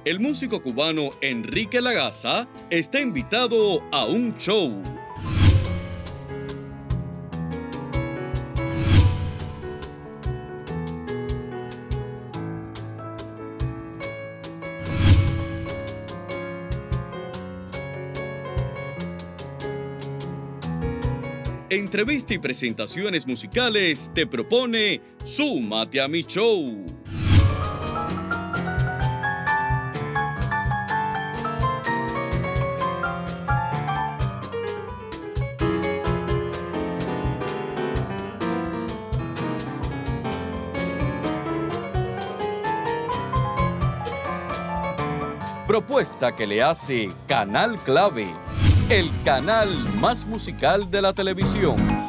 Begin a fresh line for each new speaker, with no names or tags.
el músico cubano Enrique Lagaza está invitado a un show. Entrevista y presentaciones musicales te propone Súmate a mi show. Propuesta que le hace Canal Clave, el canal más musical de la televisión.